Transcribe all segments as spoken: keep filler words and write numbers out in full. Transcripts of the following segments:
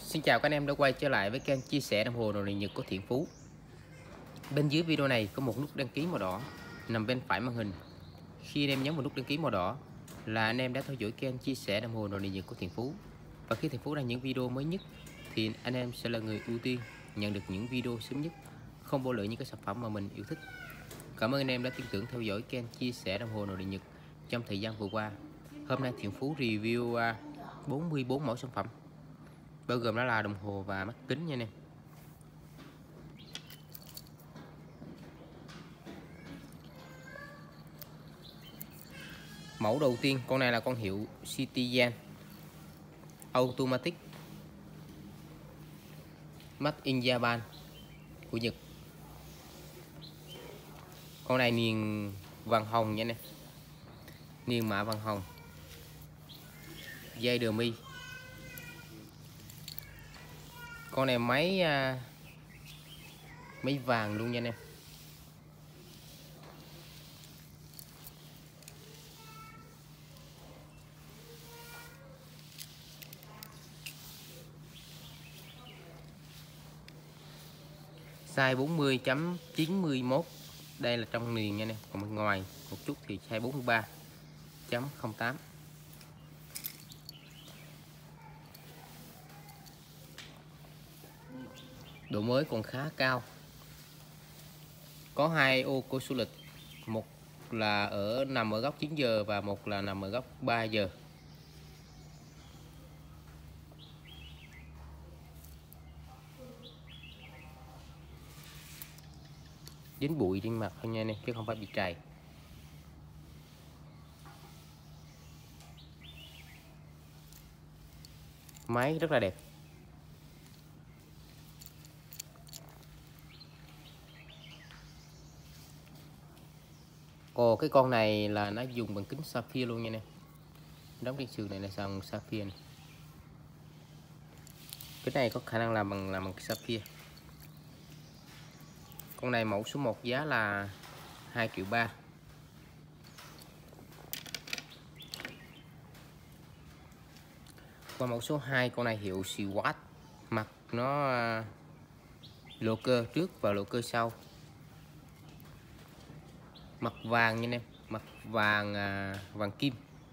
Xin chào các anh em đã quay trở lại với kênh chia sẻ đồng hồ đồ điện Nhật của Thiện Phú. Bên dưới video này có một nút đăng ký màu đỏ nằm bên phải màn hình. Khi anh em nhấn vào nút đăng ký màu đỏ là anh em đã theo dõi kênh chia sẻ đồng hồ đồ điện Nhật của Thiện Phú. Và khi Thiện Phú ra những video mới nhất thì anh em sẽ là người ưu tiên nhận được những video sớm nhất, không bỏ lỡ những cái sản phẩm mà mình yêu thích. Cảm ơn anh em đã tin tưởng theo dõi kênh chia sẻ đồng hồ đồ điện Nhật trong thời gian vừa qua. Hôm nay Thiện Phú review bốn mươi bốn mẫu sản phẩm, bao gồm đó là đồng hồ và mắt kính nha anh em. Mẫu đầu tiên, con này là con hiệu Citizen Automatic Made in Japan của Nhật. Con này niền vàng hồng nha anh em, niền mạ vàng hồng, dây đờ mi. Con này máy máy vàng luôn nha anh em. Size bốn mươi chấm chín mươi mốt. Đây là trong niền nha anh em. Còn bên ngoài một chút thì size bốn mươi ba chấm không tám. Độ mới còn khá cao. Có hai ô cô số lịch, một là ở nằm ở góc chín giờ và một là nằm ở góc ba giờ. Dính bụi trên mặt thôi nha anh em, chứ không phải bị trầy. Máy rất là đẹp. Ồ, cái con này là nó dùng bằng kính sapphire luôn nha anh em. Đóng trên sườn này là bằng sapphire này. Cái này có khả năng làm bằng làm bằng sapphire. Con này mẫu số một giá là hai triệu ba. Qua mẫu số hai, con này hiệu Swatch, mặt nó lỗ cơ trước và lỗ cơ sau. Mặt vàng nha anh em, mặt vàng à, vàng kim.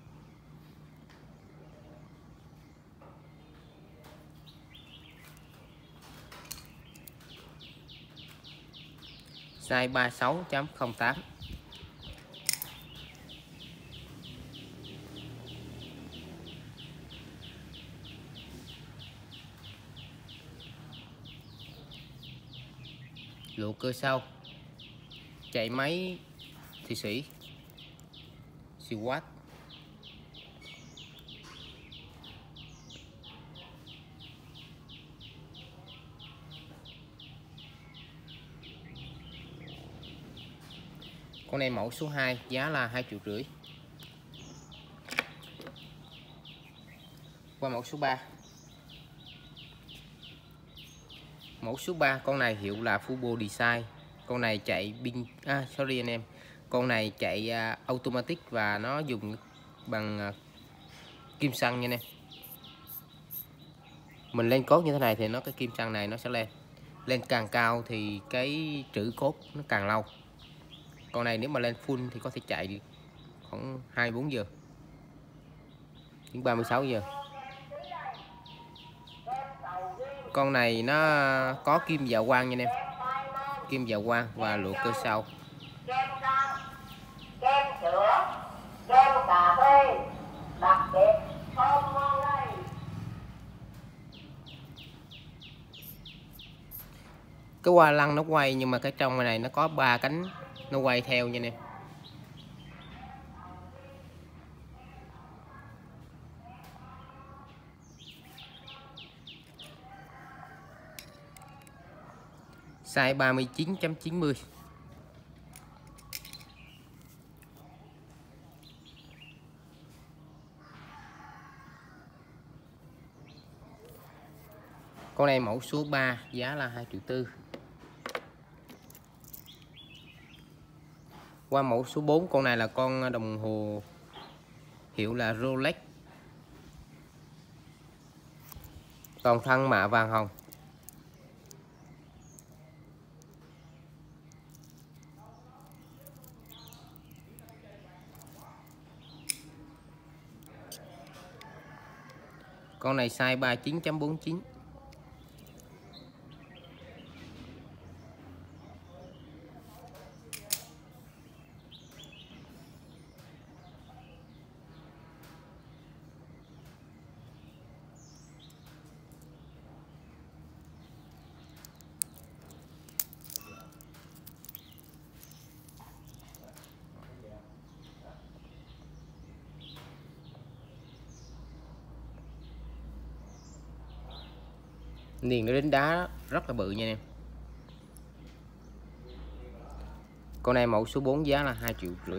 Size ba mươi sáu chấm không tám. Lỗ cơ sau. Chạy máy Thụy Sĩ Swatch. Con này mẫu số hai giá là hai triệu rưỡi. Qua mẫu số ba. Mẫu số ba, con này hiệu là Fubo Design. Con này chạy pin à, sorry anh em. Con này chạy uh, automatic và nó dùng bằng uh, kim xăng nha anh em. Mình lên cốt như thế này thì nó cái kim xăng này nó sẽ lên. Lên càng cao thì cái trữ cốt nó càng lâu. Con này nếu mà lên full thì có thể chạy được khoảng hai mươi bốn giờ đến ba mươi sáu giờ. Con này nó có kim dạ quang nha anh em, kim dạ quang và lỗ cơ sau. Kem cam, kem sữa, kem cà phê, đặc biệt thơm ngon đây. Cái hoa lăng nó quay nhưng mà cái trong này nó có ba cánh nó quay theo nha anh em. Size ba mươi chín chấm chín mươi. Con này mẫu số ba giá là hai triệu tư. Qua mẫu số bốn, con này là con đồng hồ hiệu là Rolex. Toàn thân mạ vàng hồng. Con này size ba mươi chín chấm bốn mươi chín. Niền nó đến đá rất là bự nha em. Con này mẫu số bốn giá là hai triệu rưỡi.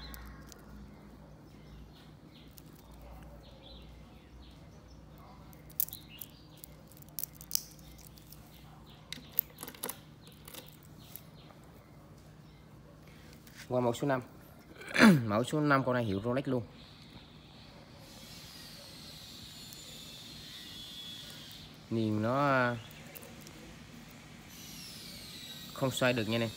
Qua mẫu số năm. Mẫu số năm con này hiệu Rolex luôn. Niền nó không xoay được nha em.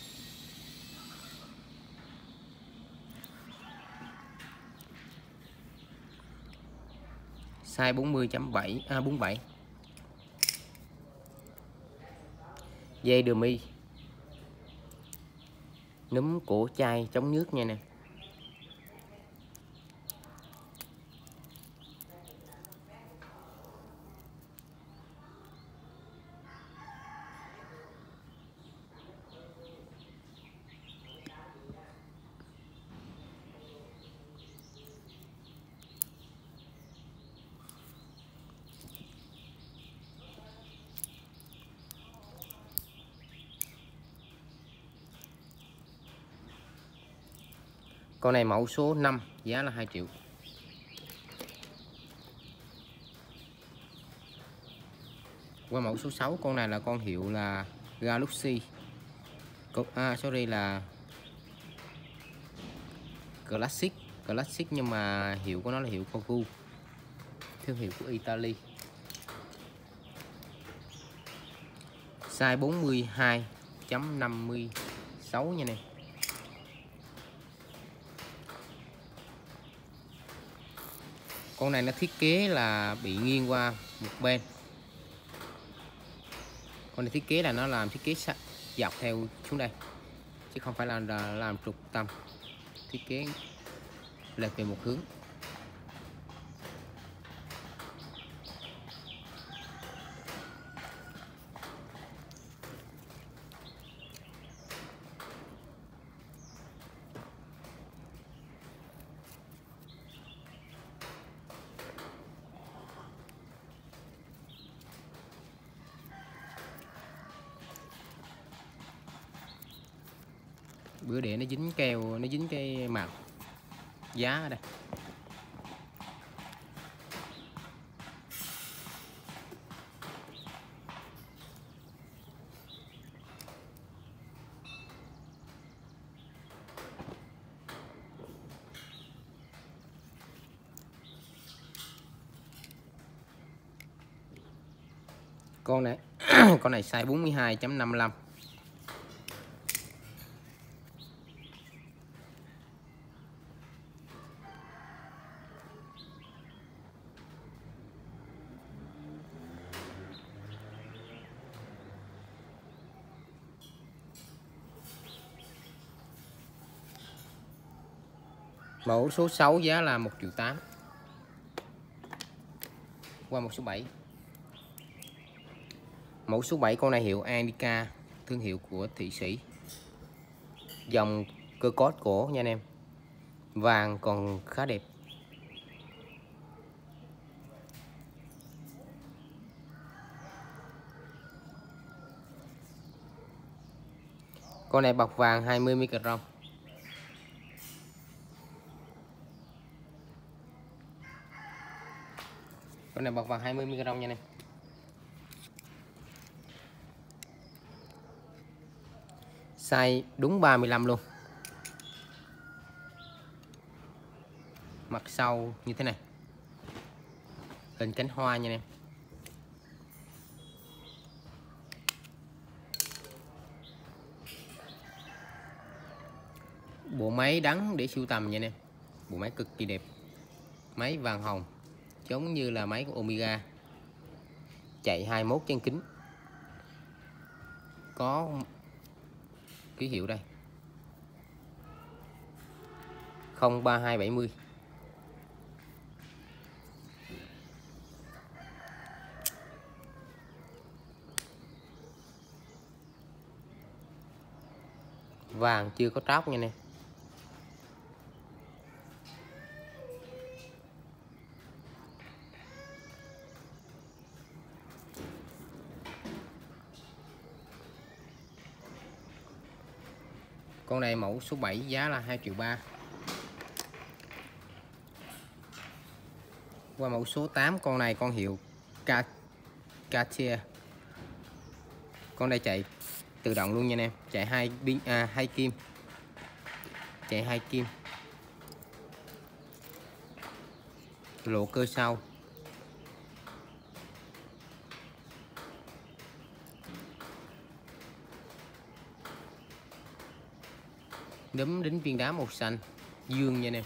Size bốn mươi chấm bảy à bốn mươi bảy. Dây đờ mi. Núm cổ chai chống nước nha nè. Con này mẫu số năm giá là hai triệu. Qua mẫu số sáu, con này là con hiệu là Galaxy. À, sorry là Classic, Classic nhưng mà hiệu của nó là hiệu Kogu. Thương hiệu của Italy. Size bốn mươi hai chấm năm mươi sáu nha nè. Con này nó thiết kế là bị nghiêng qua một bên. Con này thiết kế là nó làm thiết kế dọc theo xuống đây, chứ không phải là làm trục tầm. Thiết kế lệch về một hướng. Bữa để nó dính keo, nó dính cái mặt giá ở đây. Con này con này size bốn mươi hai chấm năm mươi lăm. Mẫu số sáu giá là một triệu tám. Qua mẫu số bảy. Mẫu số bảy, con này hiệu Anica, thương hiệu của Thụy Sĩ. Dòng cơ cốt cổ nha anh em. Vàng còn khá đẹp. Con này bọc vàng hai mươi micron. Con này bọc vàng hai mươi micron nha anh em. Size đúng ba mươi lăm luôn. Mặt sau như thế này. Hình cánh hoa nha anh em. bộ máy đắng để sưu tầm nha nè. Bộ máy cực kỳ đẹp. Máy vàng hồng giống như là máy của Omega. Chạy hai mươi mốt chân kính. Có ký hiệu đây. không ba hai bảy mươi. Vàng chưa có tróc nha nè. Con này mẫu số bảy giá là hai triệu ba. Qua mẫu số tám, con này con hiệu Cartier. Con này chạy tự động luôn nha anh em, chạy hai pin à, hai kim. Chạy hai kim. Lộ cơ sau. Đấm đính viên đá màu xanh dương nha anh em.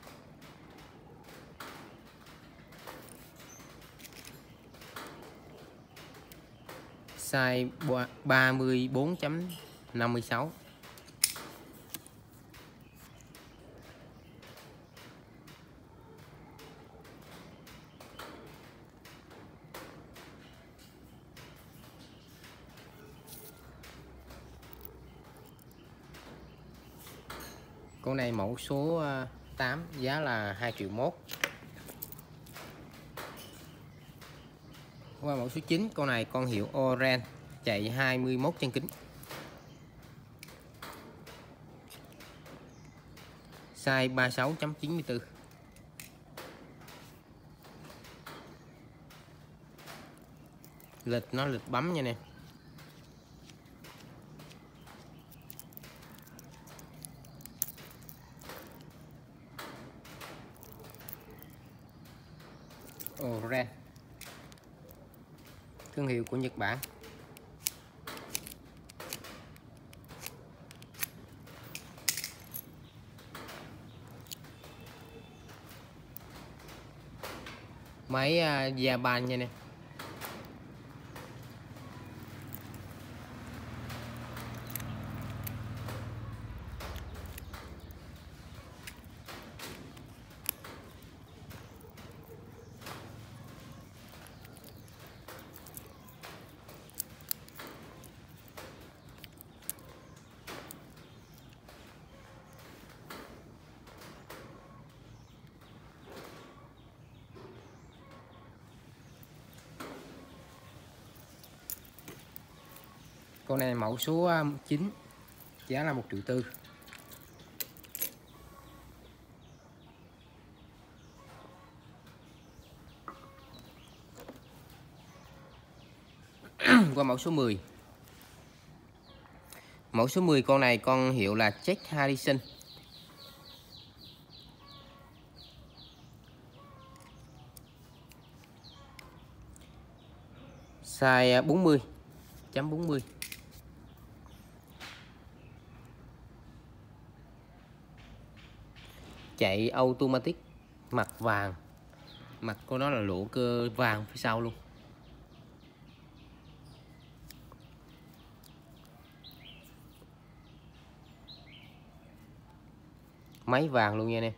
Size ba mươi bốn chấm năm mươi sáu. Con này mẫu số tám giá là hai triệu mốt. Qua mẫu số chín, con này con hiệu Oren, chạy hai mươi mốt chân kính. Size ba mươi sáu chấm chín mươi tư. Lịch nó lịch bấm nha nè. Oren, thương hiệu của Nhật Bản. Máy uh, Japan nha nè. Con này mẫu số chín, giá là một triệu tư. Qua mẫu số mười. Mẫu số mười, con này con hiệu là Jack Harrison. Size bốn mươi chấm bốn mươi. Chạy automatic, mặt vàng. Mặt của nó là lỗ cơ vàng phía sau luôn. Máy vàng luôn nha anh em.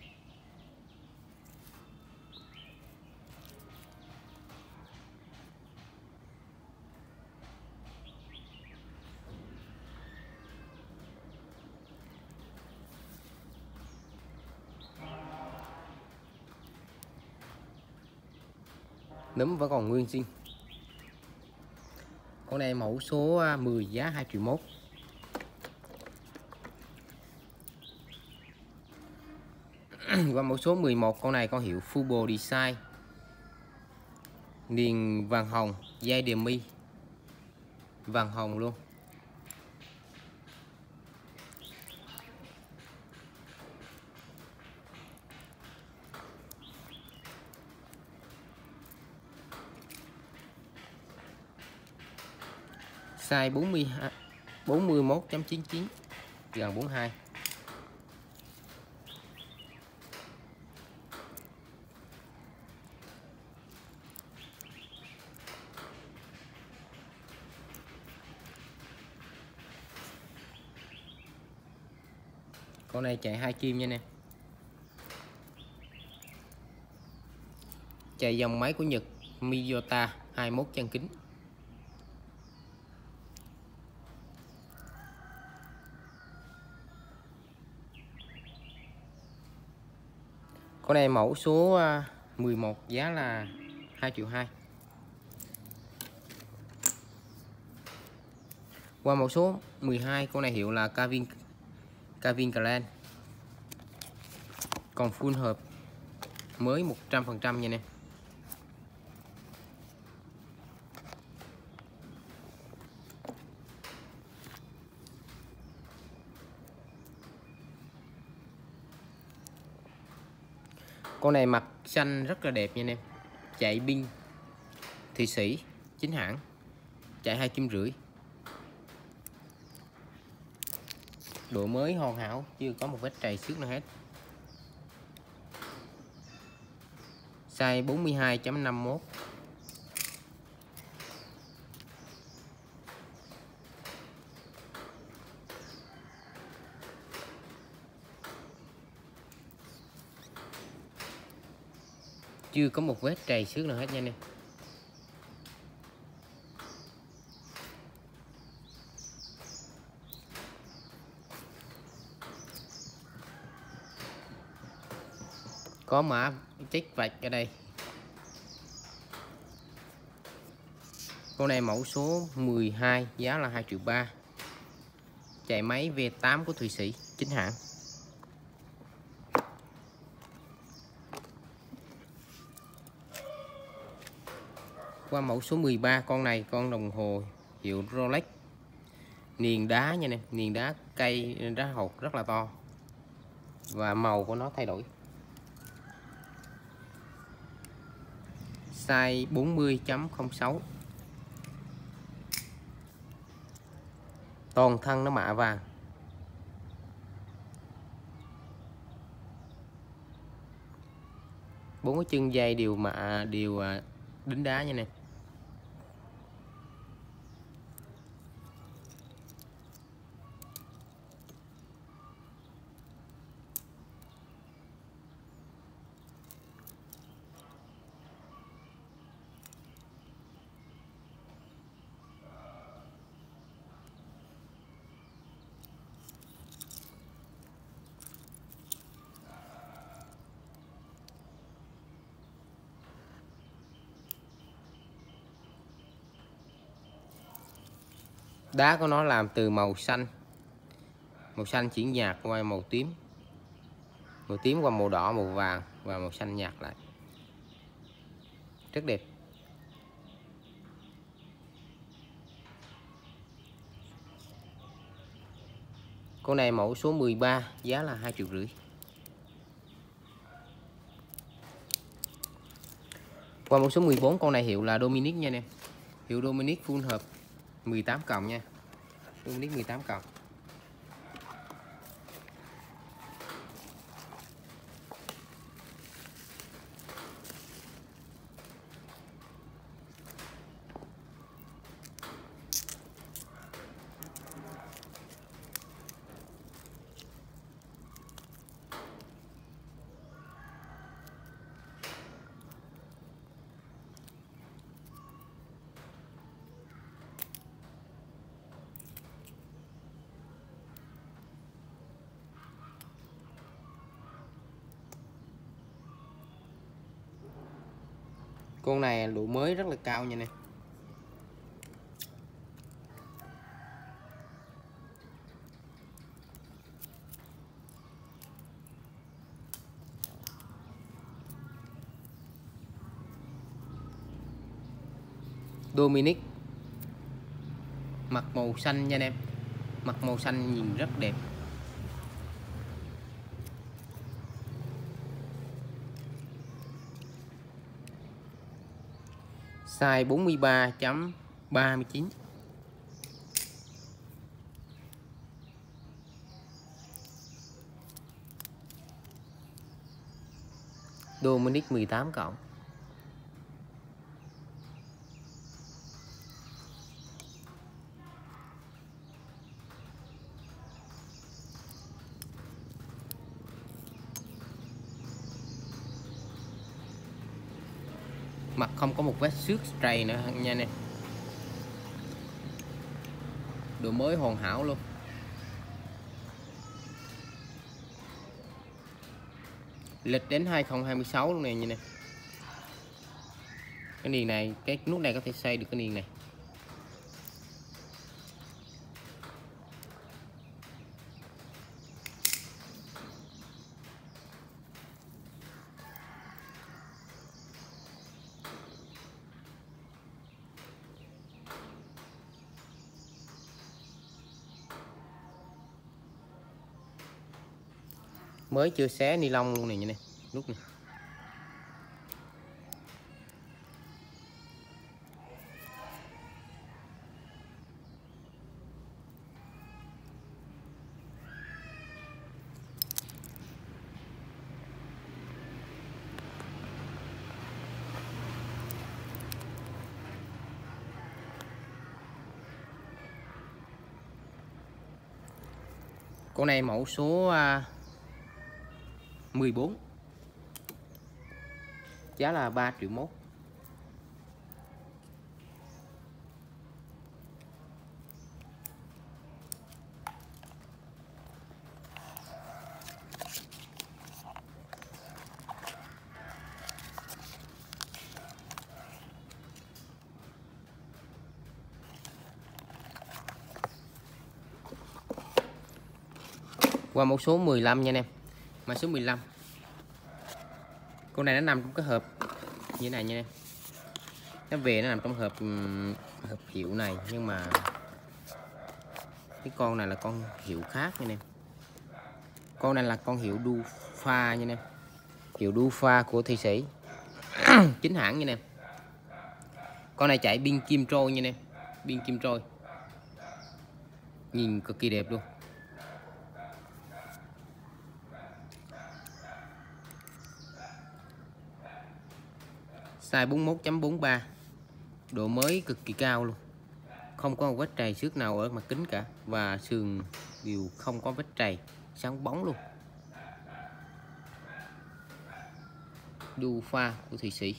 Nấm vẫn còn nguyên zin. Con này mẫu số mười, giá hai triệu mốt. Qua mẫu số mười một, con này con hiệu Fubo Design. Niền vàng hồng, dây đềm mi vàng hồng luôn. Size bốn mươi, bốn mươi mốt chấm chín mươi chín, gần bốn mươi hai. Con này chạy hai kim nha nè. Chạy dòng máy của Nhật Miyota hai mươi mốt chân kính. Con này mẫu số mười một, giá là hai triệu hai. Qua mẫu số mười hai, con này hiệu là Calvin Calvin Klein. Còn full hộp mới một trăm phần trăm nha nè. Con này mặt xanh rất là đẹp nha anh em. Chạy pin Thụy Sĩ chính hãng, chạy hai kim rưỡi. Độ mới hoàn hảo, chưa có một vết trầy xước nào hết. Size bốn mươi hai chấm năm mươi mốt. Chưa có một vết trầy xước nào hết nha anh em. Có mã check vạch ở đây. Con này mẫu số mười hai, giá là hai triệu ba. Chạy máy V tám của Thụy Sĩ chính hãng. Qua mẫu số mười ba, con này con đồng hồ hiệu Rolex. Niền đá nha nè, niền đá cây đá hột rất là to. Và màu của nó thay đổi. Size bốn mươi chấm không sáu. Toàn thân nó mạ vàng. Bốn cái chân dây đều mạ đều đính đá nha nè. Đá của nó làm từ màu xanh, màu xanh chuyển nhạt qua màu tím, màu tím qua màu đỏ, màu vàng và màu xanh nhạt lại, rất đẹp. Con này mẫu số mười ba, giá là hai triệu rưỡi. Qua mẫu số mười bốn, con này hiệu là Dominic nha anh em. Hiệu Dominic full hộp mười tám cộng nha. Dominic mười tám cộng. Con này độ mới rất là cao nha nè. Dominic mặt màu xanh nha anh em. Mặt màu xanh nhìn rất đẹp. Size bốn mươi ba chấm ba mươi chín. Dominic mười tám cộng. Mặt không có một vết xước trầy nữa nha anh em. Độ mới hoàn hảo luôn. Lịch đến hai không hai sáu luôn này, như này. Cái niền này, cái nút này có thể xoay được cái niền này. Mới chưa xé ni lông luôn này, như này, nút này. Con này mẫu số mười bốn, giá là ba triệu mốt. Qua mẫu số mười lăm nha anh em. Mã số mười lăm. Con này nó nằm trong cái hộp như thế này nha em. Nó về nó nằm trong hộp hộp hiệu này, nhưng mà cái con này là con hiệu khác nha em. Con này là con hiệu Dufa nha em. Hiệu Dufa của Thụy Sĩ. Chính hãng nha em. Con này chạy pin kim trôi nha em. Pin kim trôi. Nhìn cực kỳ đẹp luôn. Size bốn mươi mốt chấm bốn mươi ba. Độ mới cực kỳ cao luôn. Không có một vết trầy xước nào ở mặt kính cả. Và sườn đều không có vết trầy, sáng bóng luôn. Dufa của Thụy Sĩ.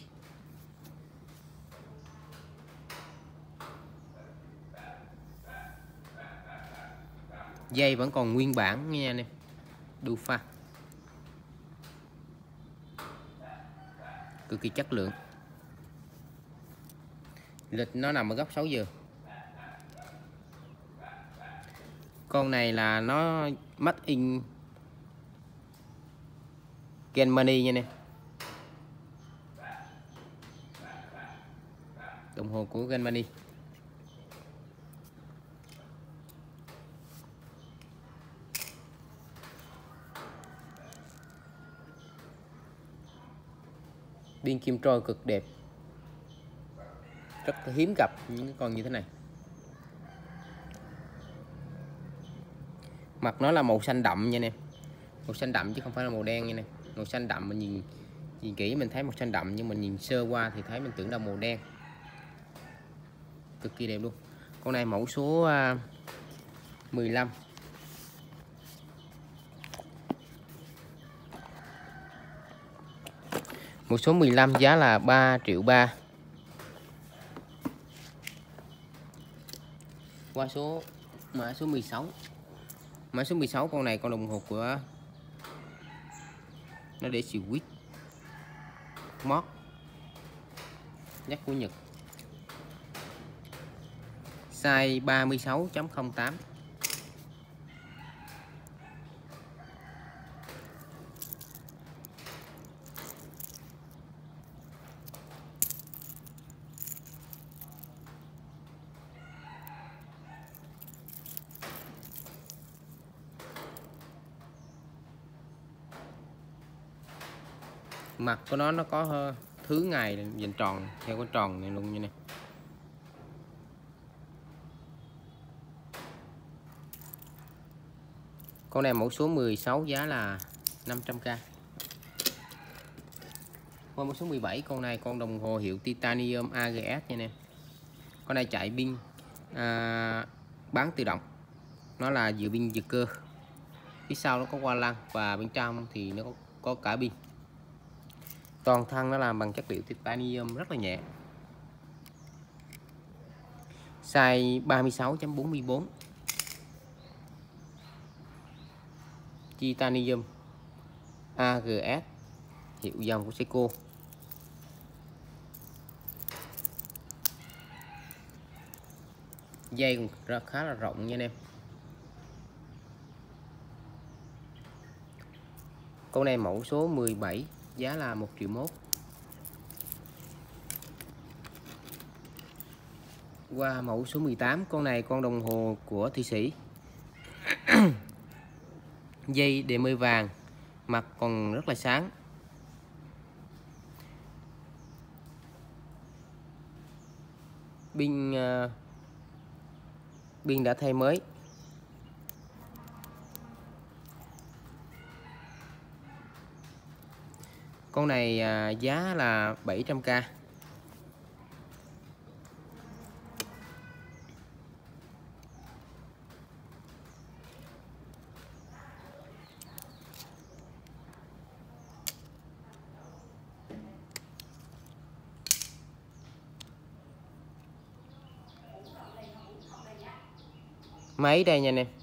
Dây vẫn còn nguyên bản nha anh em. Dufa. Cực kỳ chất lượng. Lịch nó nằm ở góc sáu giờ. Con này là nó made in Germany nha nè. Đồng hồ của Germany. Pin kim trôi cực đẹp. Rất hiếm gặp những cái con như thế này. Mặt nó là màu xanh đậm nha nè. Màu xanh đậm chứ không phải là màu đen nha nè. Màu xanh đậm mình nhìn nhìn kỹ mình thấy màu xanh đậm, nhưng mình nhìn sơ qua thì thấy mình tưởng là màu đen. Cực kỳ đẹp luôn. Con này mẫu số mười lăm. Một số mười lăm giá là ba triệu ba. Qua số mã số mười sáu. Mã số mười sáu, con này con đồng hồ của nó để Swiss Mod, nhắc của Nhật. Size ba mươi sáu chấm không tám. Mặt của nó nó có thứ ngày dành tròn theo cái tròn này luôn như này. Con này mẫu số mười sáu giá là năm trăm k. Qua mẫu số mười bảy, con này con đồng hồ hiệu Titanium a giê ét nha nè. Con này chạy pin à, bán tự động. Nó là dựa pin giật cơ. Phía sau nó có qua lăng và bên trong thì nó có, có cả pin. Toàn thân nó làm bằng chất liệu titanium rất là nhẹ. Size ba mươi sáu chấm bốn mươi bốn. Titanium a giê ét, hiệu dòng của Seiko. Dây cũng rất khá là rộng nha anh em. Con này mẫu số mười bảy, giá là một triệu mốt. Qua mẫu số mười tám, con này con đồng hồ của Thụy Sĩ. Dây đề mê vàng, mặt còn rất là sáng. Pin uh, pin đã thay mới. Con này uh, giá là bảy trăm k. Máy đây nha anh em.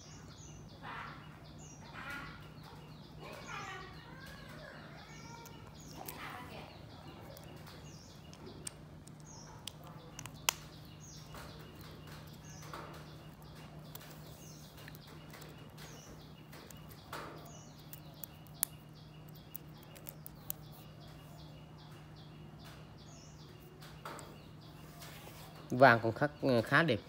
Vàng còn khắc khá đẹp.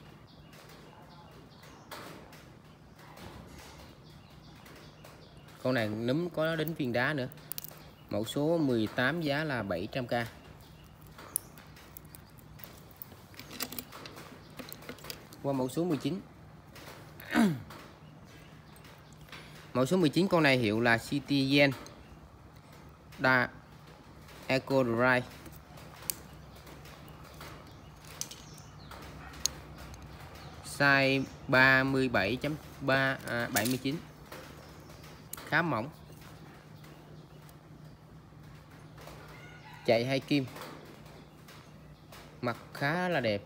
Con này núm có đính viên đá nữa. Mẫu số mười tám, giá là bảy trăm k. Qua mẫu số mười chín. Mẫu số mười chín, con này hiệu là Citizen Da Eco Dry. Size ba mươi bảy chấm ba à, bảy mươi chín. Khá mỏng. Chạy hai kim. Mặt khá là đẹp.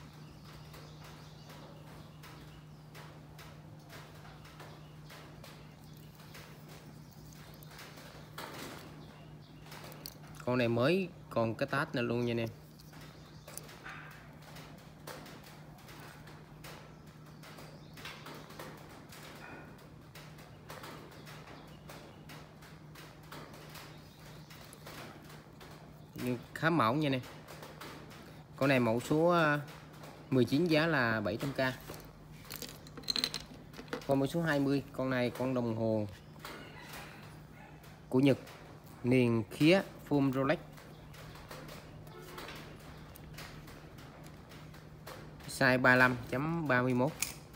Con này mới còn cái tát này luôn nha anh em. Khá mỏng nha anh em. Con này mẫu số mười chín, giá là bảy trăm k. Con mẫu số hai mươi, con này con đồng hồ của Nhật, niền khía full Rolex. Size ba mươi lăm chấm ba mươi mốt.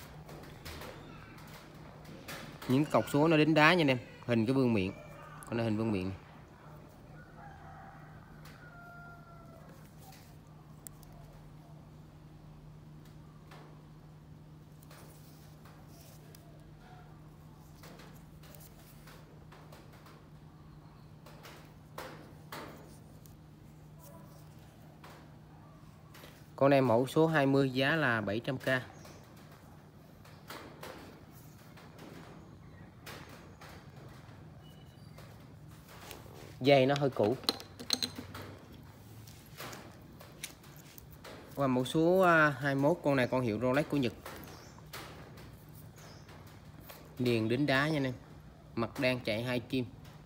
Những cọc số nó đính đá nha anh em. Hình cái vương miện. Con này hình vương miện. Con này mẫu số hai mươi, giá là bảy trăm k. Dây nó hơi cũ. Qua mẫu số hai mươi mốt, con này con hiệu Rolex của Nhật. Niền đính đá nha anh em. Mặt đang chạy hai kim.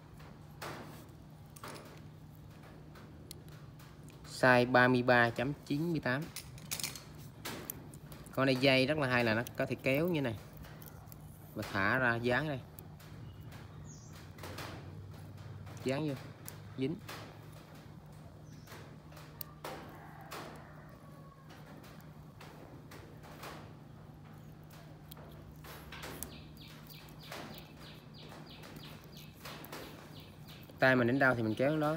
Size ba mươi ba chấm chín mươi tám. Con này dây rất là hay, là nó có thể kéo như này và thả ra dán đây, dán vô dính. Tay mình đến đâu thì mình kéo nó.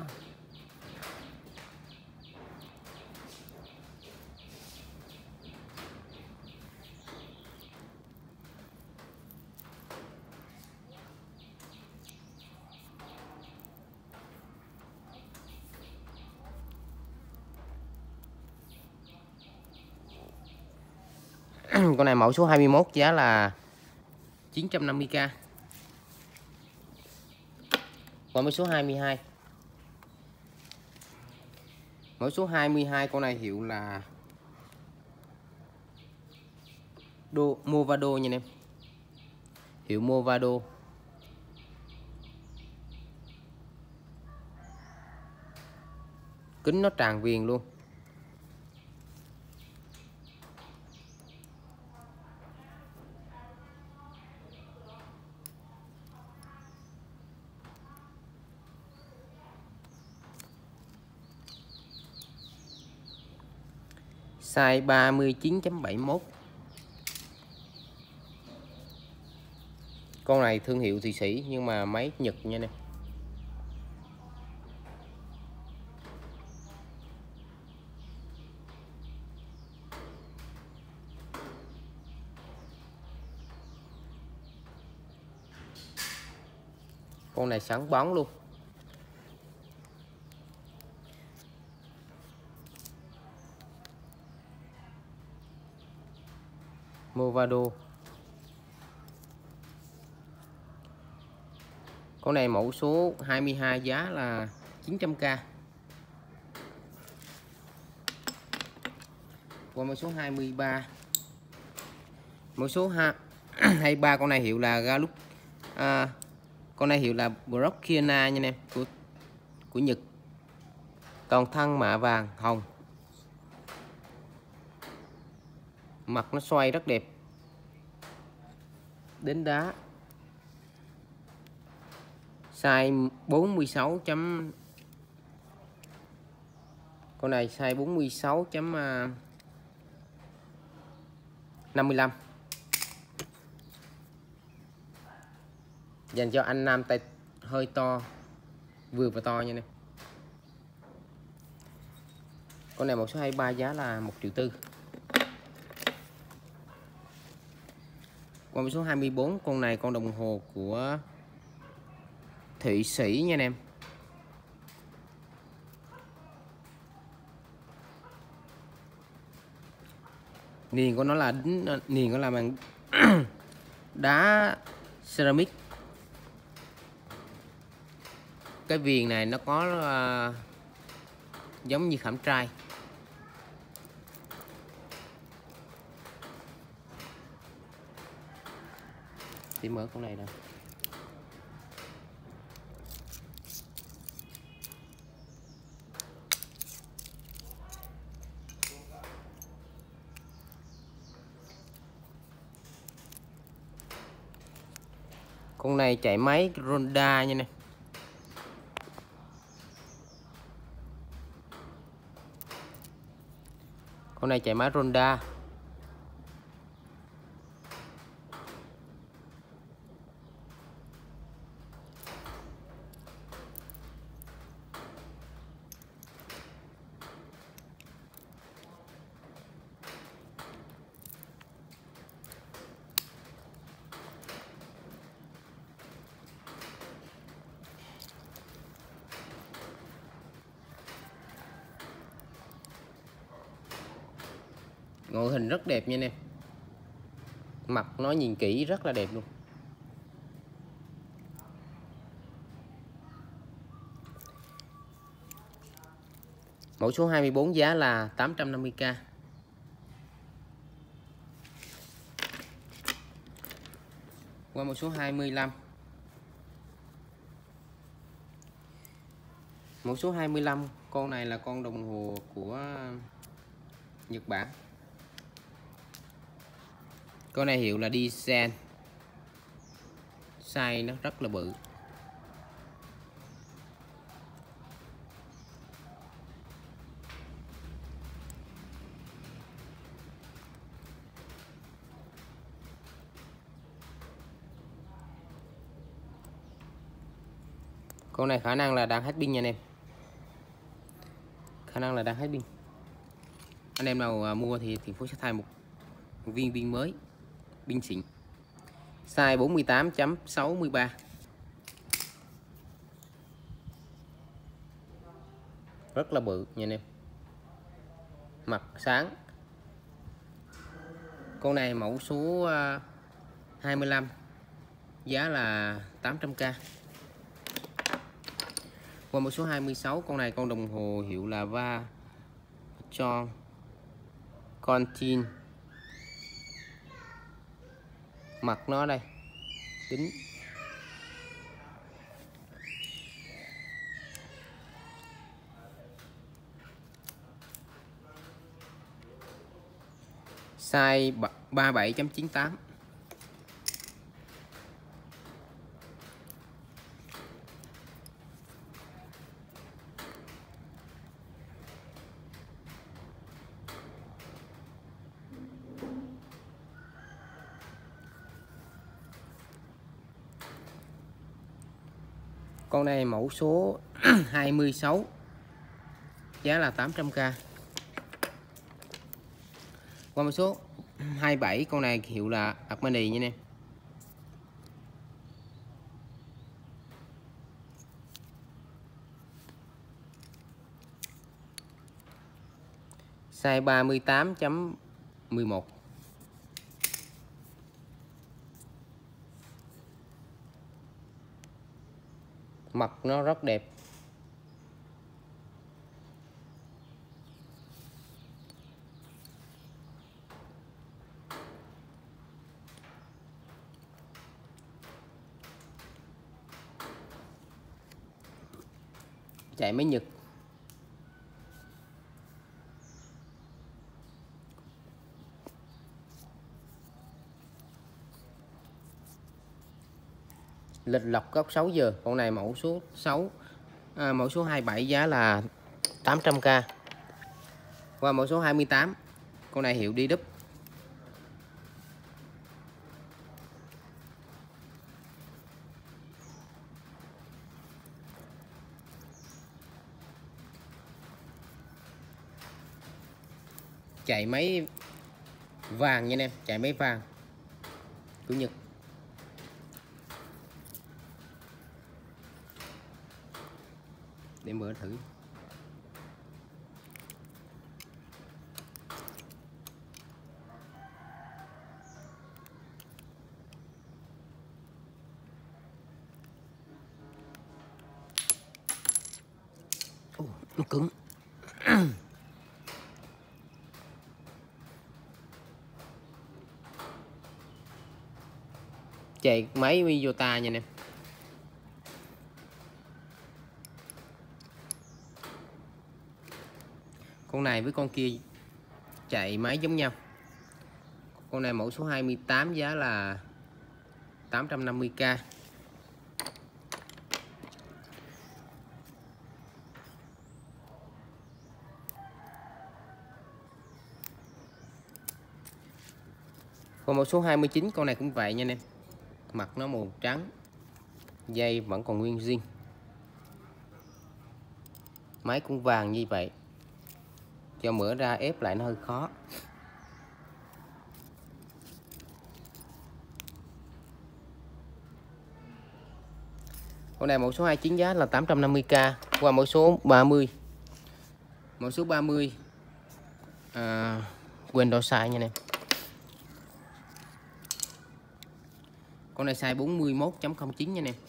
Con này mẫu số hai mươi mốt giá là chín trăm năm mươi k. Qua mẫu số hai mươi hai. Mẫu số hai mươi hai con này hiệu là Đô Movado nha anh em. Hiệu Movado. Kính nó tràn viền luôn. Size ba mươi chín chấm bảy mốt. Con này thương hiệu Thụy Sĩ nhưng mà máy Nhật nha nè. Con này sáng bóng luôn. Movado. Con này mẫu số hai mươi hai giá là chín trăm k. Qua mẫu số hai mươi ba. Mẫu số hai mươi ba con này hiệu là Galux. À, con này hiệu là Brocchiana nha em, của của Nhật. Toàn thân mạ vàng hồng. Mặt nó xoay rất đẹp. Đến đá. Size bốn mươi sáu chấm. Con này size bốn mươi sáu chấm năm mươi lăm. Dành cho anh nam tay hơi to, vừa và to nha em. Con này mẫu số hai mươi ba giá là một triệu tư. Con mẫu số hai mươi bốn, con này con đồng hồ của Thụy Sĩ nha anh em. Niền của nó là đính, niền của là bằng đá ceramic. Cái viền này nó có uh, giống như khảm trai. Thì mở con này nè. Con này chạy máy Ronda nha nè. Con này chạy máy Ronda. Ngoại hình rất đẹp nha anh em. Mặt nó nhìn kỹ rất là đẹp luôn. Mẫu số hai mươi bốn giá là tám trăm năm mươi k. Qua mẫu số hai mươi lăm. Mẫu số hai mươi lăm, con này là con đồng hồ của Nhật Bản. Con này hiệu là Design. Size nó rất là bự. Con này khả năng là đang hết pin nha anh em. Khả năng là đang hết pin. Anh em nào mua thì thành phố sẽ thay một viên pin mới, pin xịn. Size bốn mươi tám chấm sáu mươi ba. Rất là bự nha anh em. Mặt sáng. Con này mẫu số hai mươi lăm, giá là tám trăm k. Qua mẫu số hai mươi sáu, con này con đồng hồ hiệu là Va Chon Contin. Mặt nó đây, đính. Size ba mươi bảy chấm chín tám. Con này mẫu số hai mươi sáu, giá là tám trăm k. Qua mẫu số hai mươi bảy, con này hiệu là Armani nha em. Size ba mươi tám chấm mười một. Mặt nó rất đẹp. Chạy máy Nhật. Lịch lọc góc sáu giờ. Con này mẫu số sáu, à, mẫu số hai mươi bảy, giá là tám trăm k. Qua mẫu số hai mươi tám, con này hiệu đi đúp. Chạy máy vàng nha anh em, chạy máy vàng của Nhật. Để mở thử. Ồ, nó cứng. Chạy máy Miyota nha anh em. Con này với con kia chạy máy giống nhau. Con này mẫu số hai mươi tám, giá là tám trăm năm mươi k. Còn mẫu số hai mươi chín, con này cũng vậy nha anh em. Mặt nó màu trắng, dây vẫn còn nguyên zin, máy cũng vàng như vậy. Cho mở ra ép lại nó hơi khó. Con này mẫu số hai mươi chín, giá là tám trăm năm mươi k. Qua mẫu số ba mươi. Mẫu số ba mươi à, quên đo size nha anh em. Con này size bốn mươi mốt chấm không chín nha anh em.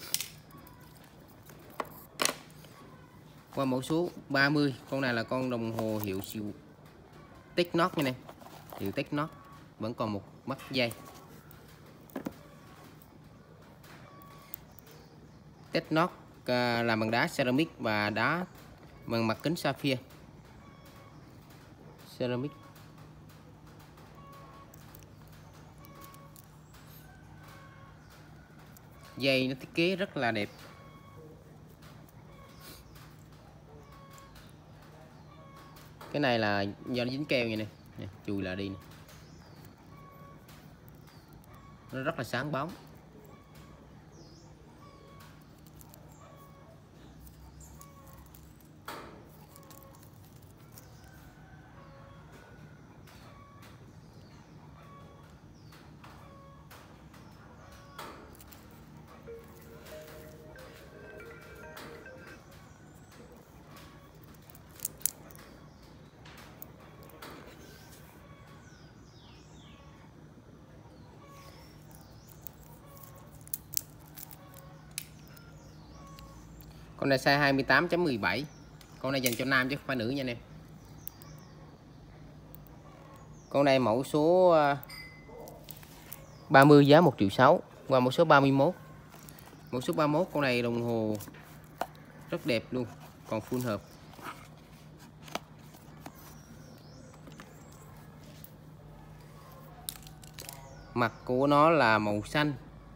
Qua mẫu số ba mươi, con này là con đồng hồ hiệu siêu Technoc nha anh em. Hiệu Technoc, vẫn còn một mắt dây. Technoc làm bằng đá ceramic và đá bằng mặt kính sapphire. Ceramic. Dây nó thiết kế rất là đẹp. Cái này là do nó dính keo như này, nè, chùi lại đi nè. Nó rất là sáng bóng. Con này size hai mươi tám chấm mười bảy. Con này dành cho nam chứ không phải nữ nha anh em. Con này mẫu số ba mươi giá một triệu sáu. Qua mẫu số ba mươi mốt. Mẫu số ba mươi mốt con này đồng hồ rất đẹp luôn, còn full hộp. Mặt của nó là màu xanh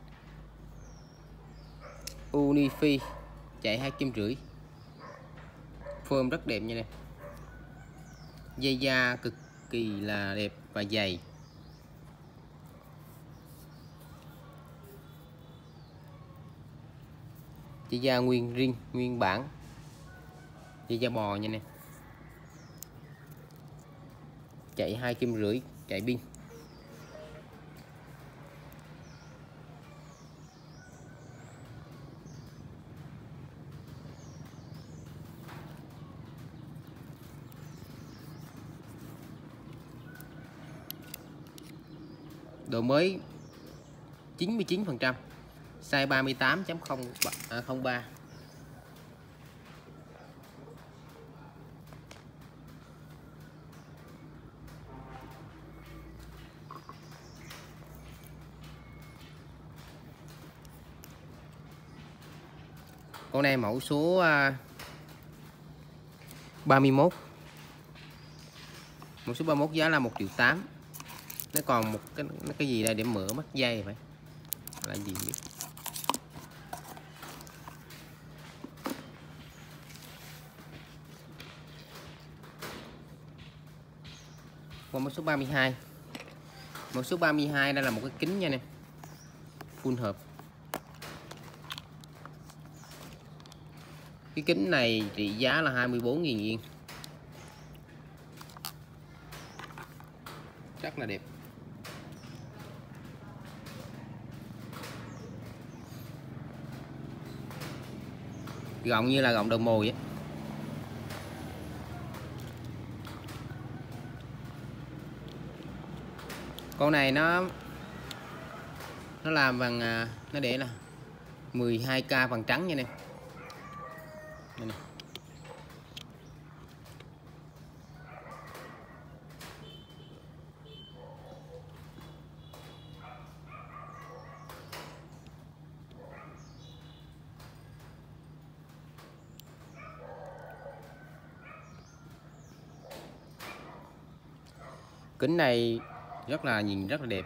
Unifi, chạy hai kim rưỡi, form rất đẹp nha nè. Dây da cực kỳ là đẹp và dày. Dây da nguyên riêng, nguyên bản, dây da bò nha nè. Chạy hai kim rưỡi, chạy pin. Độ mới chín mươi chín phần trăm, size ba mươi tám chấm không ba. Con này mẫu số ba mươi mốt. Mẫu số ba mươi mốt giá là một triệu tám. Nó còn một cái cái gì đây để mở mắt dây vậy? Là gì biết. Còn mẫu số ba mươi hai. Mẫu số ba mươi hai đây là một cái kính nha nè. Full hộp. Cái kính này trị giá là hai mươi bốn nghìn yên. Rất là đẹp. Gọng như là gọng đầu mồi ấy. Con này nó nó làm bằng nó để là mười hai K vàng trắng nha nè. Đây này. Kính này rất là nhìn rất là đẹp.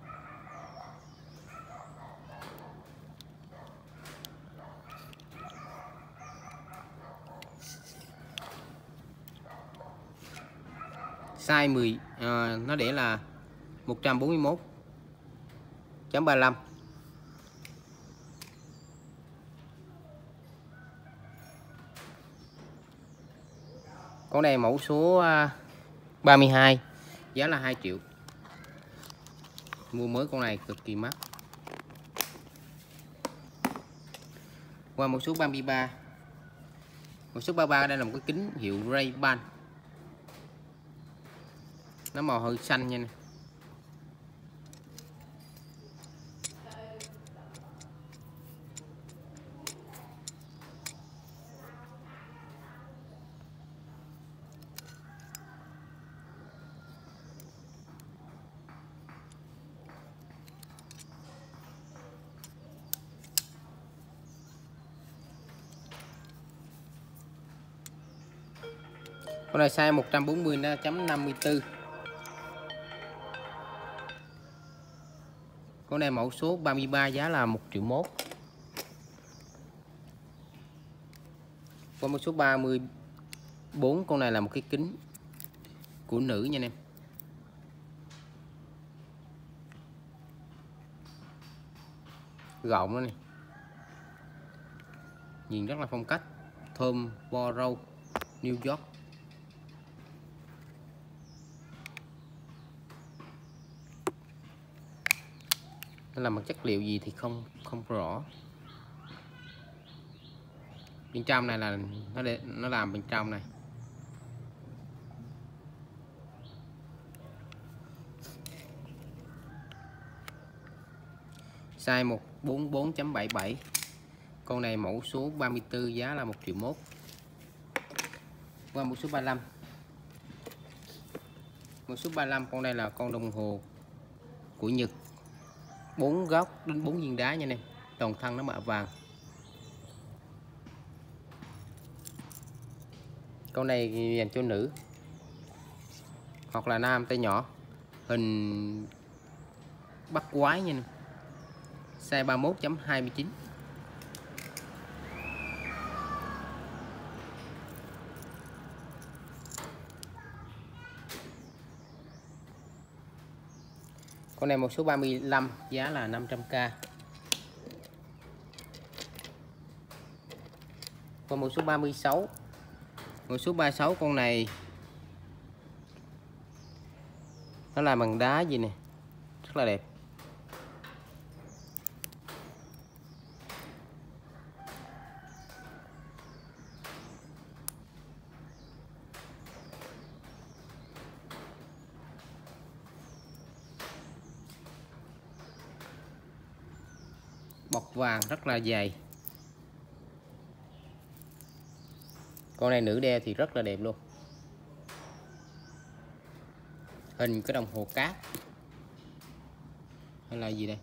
Size mười à, nó để là một trăm bốn mươi mốt chấm ba mươi lăm. Con này mẫu số ba mươi hai, giá là hai triệu. Mua mới con này cực kỳ mắc. Qua mẫu số ba mươi ba. Mẫu số ba mươi ba đây là một cái kính hiệu Ray-Ban. Nó màu hơi xanh nha nè. Con này size một trăm bốn mươi chấm năm mươi tư. Con này mẫu số ba mươi ba, giá là một triệu mốt. Con mẫu số ba mươi bốn, con này là một cái kính của nữ nha anh em. Gọng đó này. Nhìn rất là phong cách. Thơm Borough, New York. Nó làm bằng chất liệu gì thì không không rõ. Bên trong này là nó để, nó làm bên trong này. Size một trăm bốn mươi bốn chấm bảy mươi bảy. Con này mẫu số ba mươi tư giá là một triệu mốt. Qua mẫu số ba mươi lăm. Mẫu số ba mươi lăm, con này là con đồng hồ của Nhật, bốn góc đến bốn viên đá nha anh em. Toàn thân nó mạ vàng. Con này dành cho nữ hoặc là nam tay nhỏ, hình bắt quái nha anh em. Size ba mươi mốt chấm hai mươi chín. Con này một số ba mươi lăm giá là năm trăm k. Còn một số ba mươi sáu. Một số ba mươi sáu, con này nó làm bằng đá gì nè, rất là đẹp. Bọc vàng rất là dày. Con này nữ đeo thì rất là đẹp luôn. Hình cái đồng hồ cát hay là gì đây,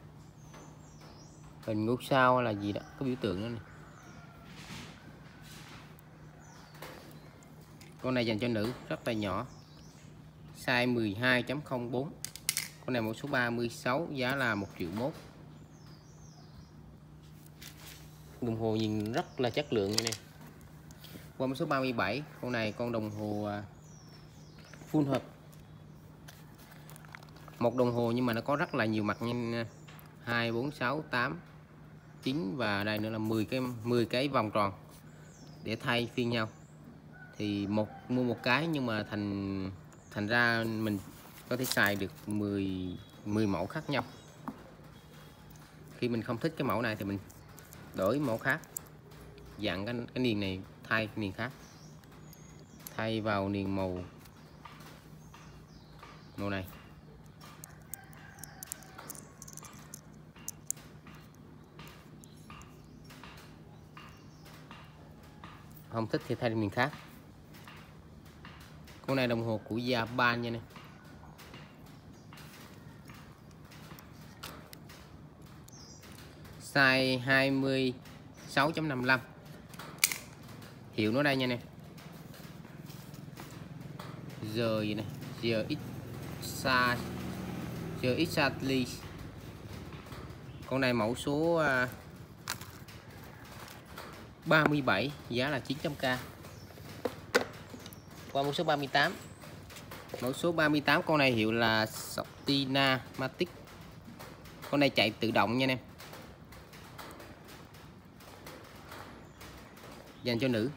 hình ngôi sao hay là gì đó, có biểu tượng đó này. Con này dành cho nữ, rất là nhỏ, size mười hai chấm không bốn. Con này một số ba mươi sáu giá là một triệu mốt. Đồng hồ nhìn rất là chất lượng này. Qua một số ba mươi bảy, con này con đồng hồ full hộp. Một đồng hồ nhưng mà nó có rất là nhiều mặt nha. hai, bốn, sáu, tám, chín và đây nữa là mười cái mười cái vòng tròn để thay phiên nhau. Thì một mua một cái nhưng mà thành thành ra mình có thể xài được mười mười mẫu khác nhau. Khi mình không thích cái mẫu này thì mình đổi mẫu khác, dặn cái, cái niền này thay cái niền khác, thay vào niền màu màu này. Không thích thì thay niền khác. Con này đồng hồ của Japan nha này. Size hai mươi sáu chấm năm mươi lăm. Hiệu nó đây nha nè. Giờ gì này, giờ ít xa, giờ ít sadly. Con này mẫu số ba mươi bảy giá là chín trăm k. Qua mẫu số ba mươi tám. Mẫu số ba mươi tám, con này hiệu là Sortina Matic. Con này chạy tự động nha anh em. Dành cho nữ.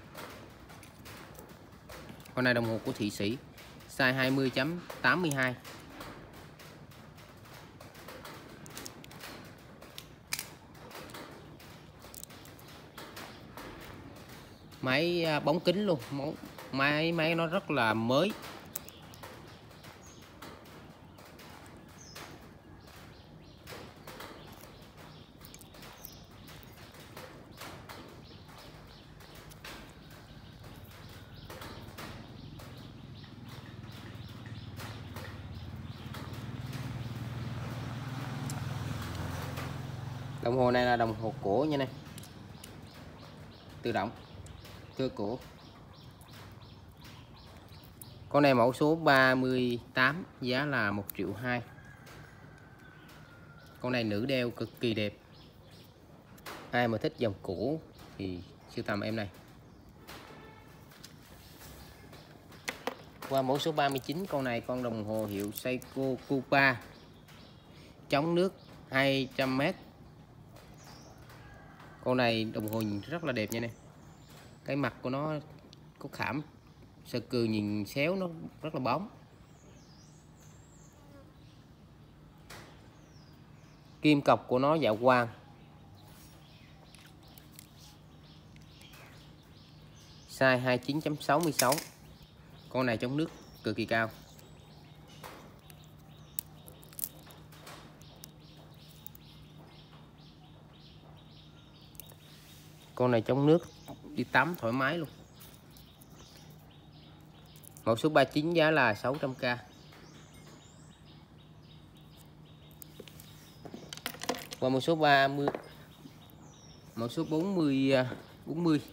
Con này đồng hồ của Thụy Sĩ, size hai mươi chấm tám mươi hai. Máy bóng kính luôn, máy máy nó rất là mới. Đồng hồ này là đồng hồ cổ nha nè, tự động, cơ cổ. Con này mẫu số ba mươi tám giá là một triệu hai. Con này nữ đeo cực kỳ đẹp. Ai mà thích dòng cổ thì sưu tầm em này. Qua mẫu số ba mươi chín, con này con đồng hồ hiệu Seiko Coupa, chống nước hai trăm mét. Con này đồng hồ nhìn rất là đẹp nha nè. Cái mặt của nó có khảm sơ cừ, nhìn xéo nó rất là bóng. Kim cọc của nó dạ quang. Size hai mươi chín chấm sáu mươi sáu. Con này chống nước cực kỳ cao. Con này trong nước đi tắm thoải mái luôn. Mẫu số ba mươi chín giá là sáu trăm k. Qua mẫu số ba mươi, mẫu số bốn mươi bốn mươi.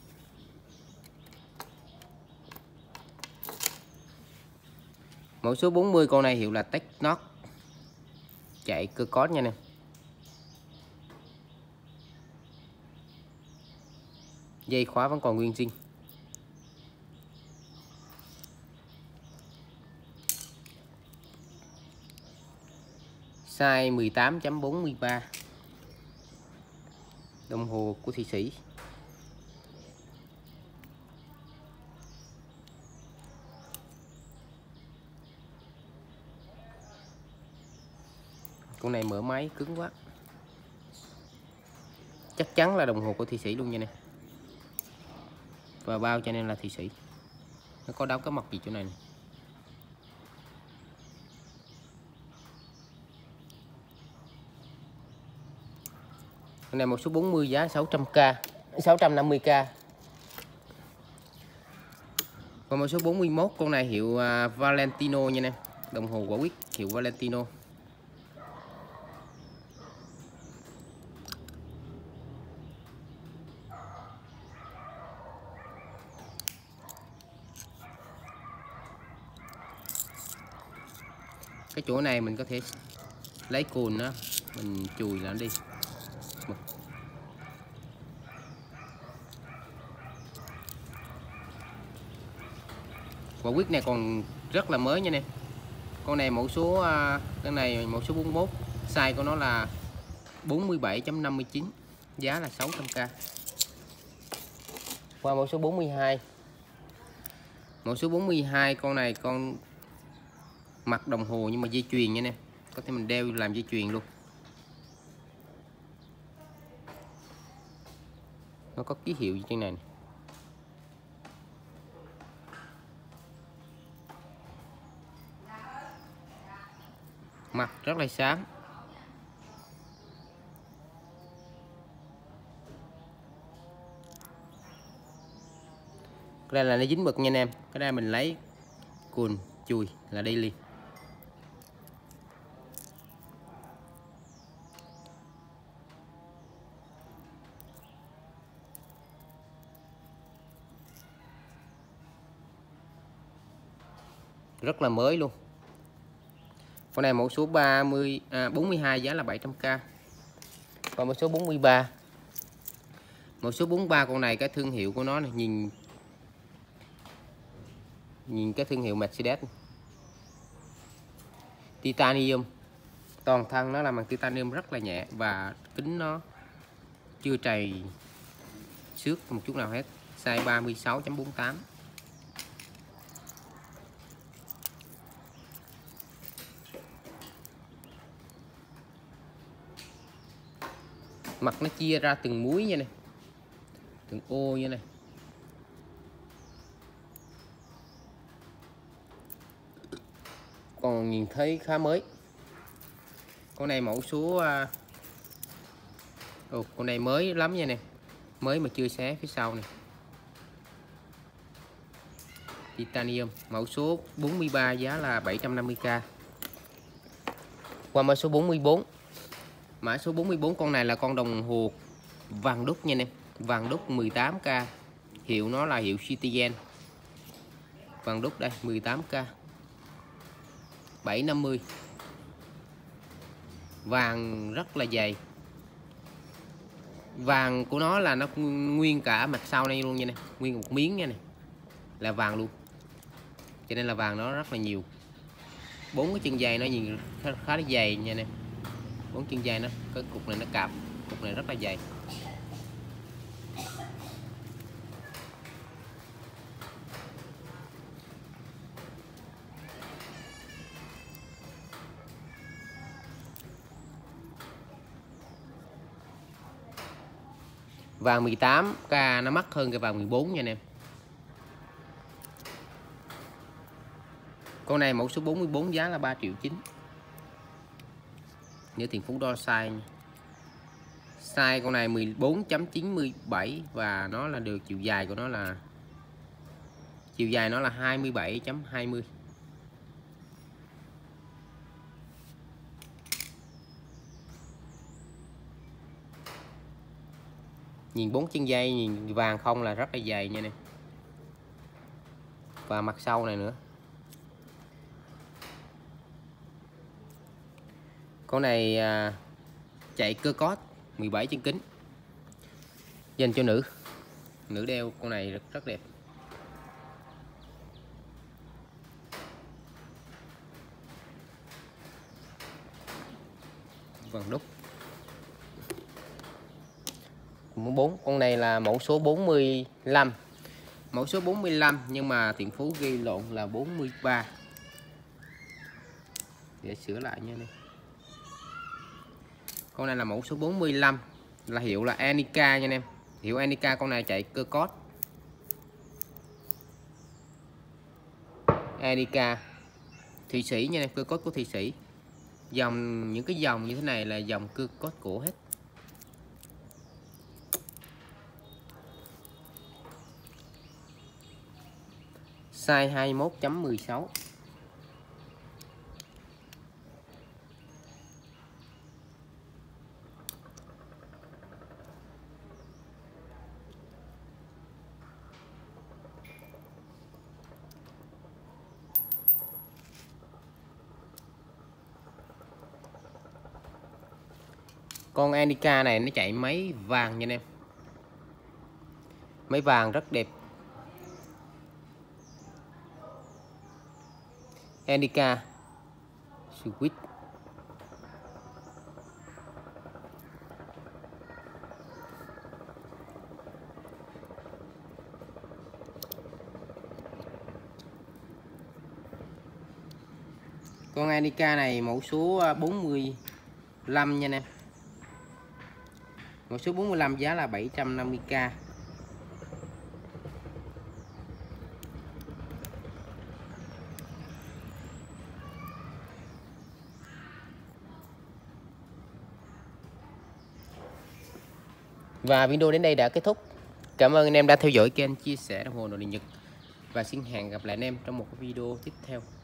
Mẫu số bốn mươi, con này hiệu là Technox, chạy cơ cót nha nè. Dây khóa vẫn còn nguyên zin. Size mười tám chấm bốn mươi ba. Đồng hồ của Thụy Sĩ. Con này mở máy cứng quá. Chắc chắn là đồng hồ của Thụy Sĩ luôn nha nè. Và bao cho nên là Thụy Sĩ. Nó có đóng cái mặt gì chỗ này nè. Con này một số bốn mươi giá sáu trăm k, sáu trăm năm mươi k. Còn một số bốn mươi mốt, con này hiệu Valentino nha em. Đồng hồ quả quýt hiệu Valentino. Cái chỗ này mình có thể lấy cùn đó, mình chùi nó đi. Quả quýt này còn rất là mới nha em. Con này mẫu số cái này mẫu số bốn mươi mốt, size của nó là bốn mươi bảy chấm năm mươi chín, giá là sáu trăm k. Qua mẫu số bốn mươi hai. Mẫu số bốn mươi hai, con này con mặt đồng hồ nhưng mà dây chuyền nha em. Có thể mình đeo làm dây chuyền luôn. Nó có ký hiệu trên này. Mặt rất là sáng. Cái đây là nó dính mực nha anh em. Cái đây mình lấy cùn chùi là đi liền. Rất là mới luôn. Con này mẫu số ba mươi à, bốn mươi hai giá là bảy trăm k. Còn mẫu số bốn mươi ba. Mẫu số bốn mươi ba, con này cái thương hiệu của nó này, nhìn nhìn cái thương hiệu Mercedes. Titanium. Toàn thân nó làm bằng titanium rất là nhẹ và kính nó chưa trầy xước một chút nào hết. Size ba mươi sáu chấm bốn mươi tám. Mặt nó chia ra từng múi như này, từng ô như này. Còn nhìn thấy khá mới. Con này mẫu số Ồ, con này mới lắm nha nè, mới mà chưa xé phía sau này. Titanium, mẫu số bốn mươi ba giá là bảy trăm năm mươi k. Qua mã số bốn mươi bốn. Mã số bốn mươi bốn, con này là con đồng hồ vàng đúc nha em. Vàng đúc mười tám k. Hiệu nó là hiệu Citizen. Vàng đúc đây mười tám k. bảy trăm năm mươi. Vàng rất là dày. Vàng của nó là nó nguyên cả mặt sau đây luôn nha nè, nguyên một miếng nha nè, là vàng luôn. Cho nên là vàng nó rất là nhiều. Bốn cái chân dây nó nhìn khá, khá là dày nha nè. Bốn chân dây nó, cái cục này nó cạp, cục này rất là dày. Vàng mười tám k nó mắc hơn cái vàng mười bốn nha anh em. Con này mẫu số bốn mươi bốn giá là ba triệu chín. Nhớ tiền phú đo size nha. Size con này mười bốn chấm chín mươi bảy và nó là được chiều dài của nó là chiều dài nó là hai mươi bảy chấm hai mươi. Nhìn bốn chân dây, nhìn vàng không là rất là dày nha nè. Và mặt sau này nữa. Con này à, chạy cơ cót mười bảy chân kính, dành cho nữ. Nữ đeo con này rất, rất đẹp. Vàng đúc. bốn con này là mẫu số bốn mươi lăm. Mẫu số bốn mươi lăm nhưng mà tiệm Phú ghi lộn là bốn mươi ba. Để sửa lại nha này. Con này là mẫu số bốn mươi lăm, là hiệu là Anica nha anh em. Hiệu Anica, con này chạy cơ cót Anica Thụy Sĩ nha em, cơ cốt của Thụy Sĩ. Dòng những cái dòng như thế này là dòng cơ cốt cổ hết. Size hai mươi mốt chấm mười sáu. Con Anica này nó chạy máy vàng nha anh em. Máy vàng rất đẹp. Anica Switch. Con Anica này mẫu số bốn mươi lăm nha anh em. Mẫu số bốn mươi lăm giá là bảy trăm năm mươi k. Và video đến đây đã kết thúc. Cảm ơn anh em đã theo dõi kênh chia sẻ đồng hồ nội địa Nhật. Và xin hẹn gặp lại anh em trong một video tiếp theo.